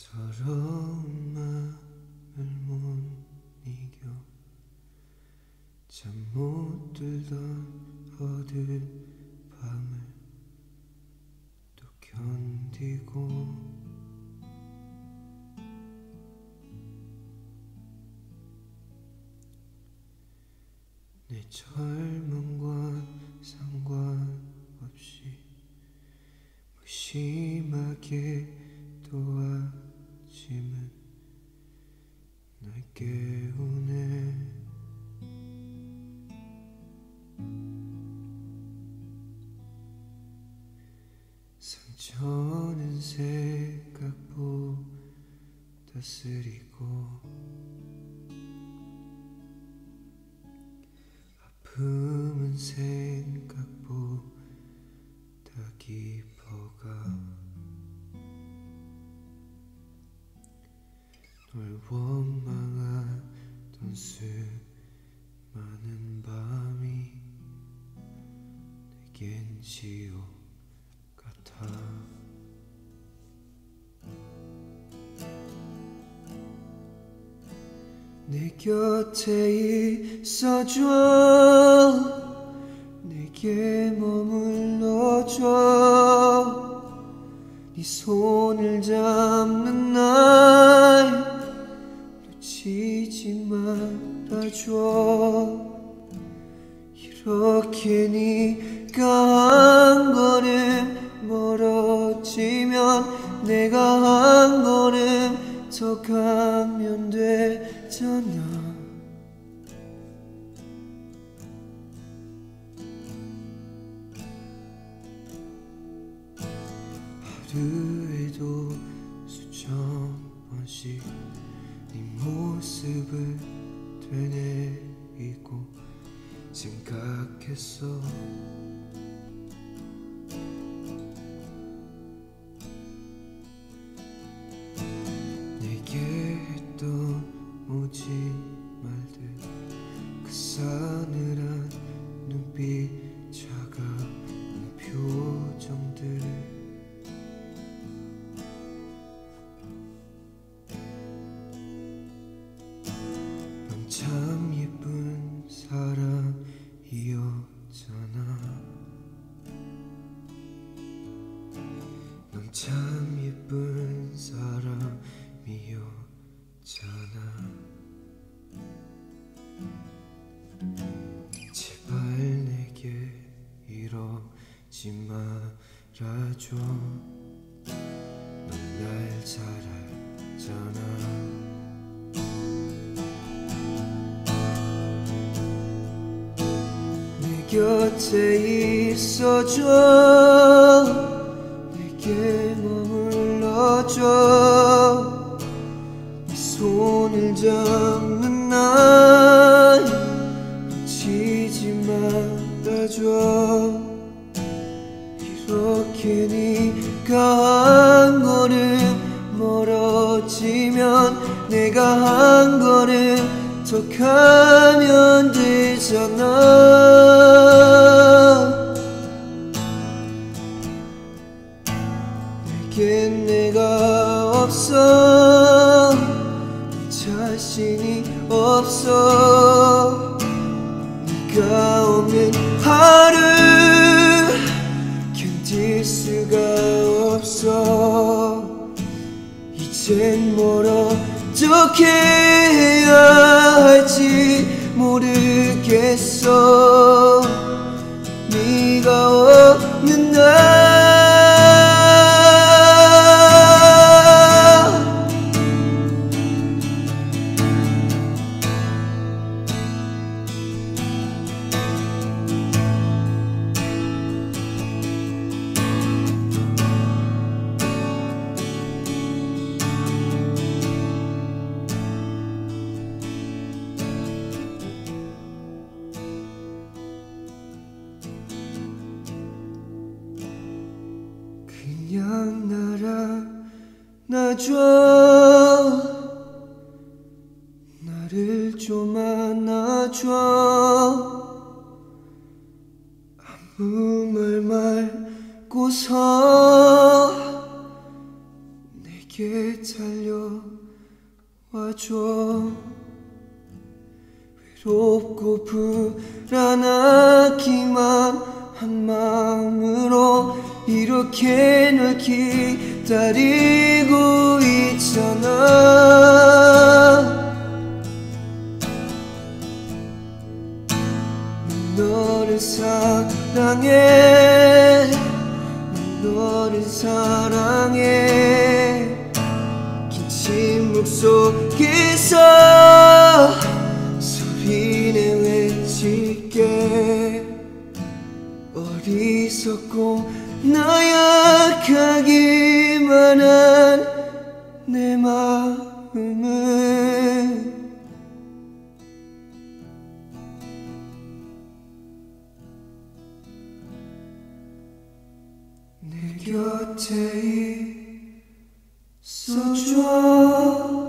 서러운 마음을 못 이겨 잠 못 들던 어두운 밤을 또 견디고 내 젊음과 상관없이 무심하게 또 아침은 날 깨우네. 상처는 생각보다 쓰리고 아픔은 생각보다 깊어가 널 원망하던 수많은 밤이 내겐 지옥 같아. 내 곁에 있어줘, 내게 머물러줘. 네 손을 잡는 날 놓치지 말아줘. 이렇게 네가 한 걸음 멀어지면 내가 한 걸음 더 가면 되잖아. 하루에도 수천 번씩 네 모습을 되뇌이고 생각했어. 내게 했던 모진 말들, 그 싸늘한 눈빛, 차가운 표정들, 넌 참 예쁜 사람이었잖아. 넌 참 예쁜 사람이었잖아. 제발 내게 이러지 말아줘. 넌 날 잘 알잖아. 내 곁에 있어줘, 내게 머물러줘. 네 손을 잡는 날 놓치지 말아줘. 이렇게 네가 한 걸음 멀어지면 내가 한 걸음 더 가면 되잖아. 내겐 내가 없어, 내 자신이 없어. 네가 없는 하루 견딜 수가 없어. 이젠 뭘 어떻게 해야 할지 모르겠어. 네가 없는 날 그냥 날아놔줘. 나를 좀 안아줘. 아무 말 말고서 내게 내게 달려와줘. 외롭고 불안하기만 한 마음으로 이렇게 널 기다리고 있잖아. 너를 사랑해, 너를 사랑해. 긴 침묵 속에서 소리내 외칠게. 어리석고 나약하기만 한 내 마음을 내 곁에 있어줘.